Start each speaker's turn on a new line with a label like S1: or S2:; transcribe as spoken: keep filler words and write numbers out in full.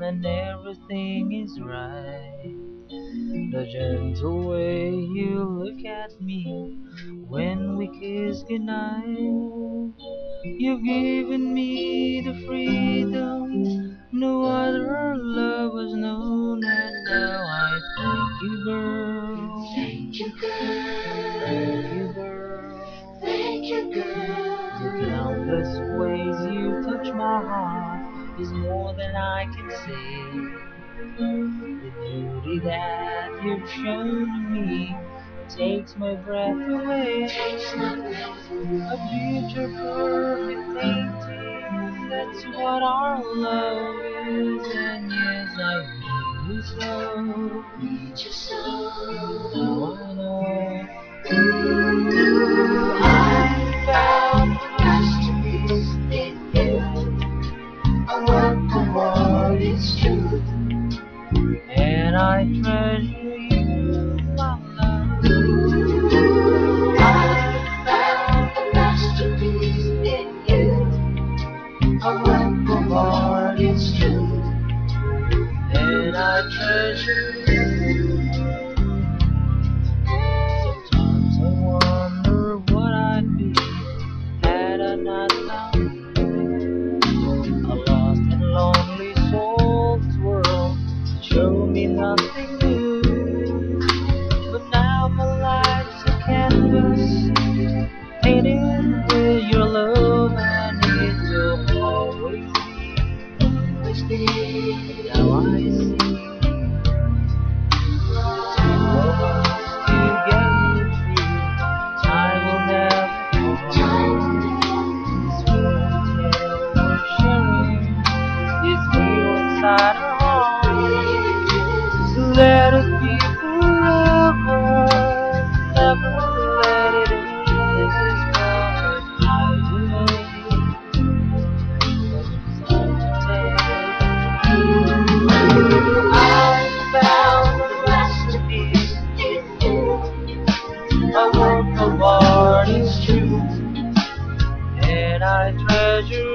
S1: and everything is right. The gentle way you look at me when we kiss goodnight. You've given me the freedom no other love has known, and now I thank you, girl.
S2: Thank you,
S1: Thank you,
S2: girl.
S1: girl.
S2: Thank you,
S1: The
S2: girl.
S1: countless ways you touch my heart is more than I can say. The beauty that you've shown to me takes my breath away.
S2: Takes my breath
S1: A
S2: away.
S1: picture perfect painting, that's what our love is. And yes, I need you so.
S2: Need you so.
S1: Now I know.
S2: Ooh, I found a masterpiece in you. A work of art, it's true.
S1: And I treasure you, my love.
S2: Ooh, I found a masterpiece in you. A work of art, it's true.
S1: And I treasure you. Sometimes I wonder what I'd be had I not found you. A lost and lonely soul's world showed me nothing new. But now my life's a canvas painted with your love, and it will always be.
S2: Always be.
S1: Now I see two of us together true. Time will never part. This fairy tale we're sharing is real inside our hearts. So let us be forever, never let it end this moment. I will I found a masterpiece in you. A work of art is true, and I treasure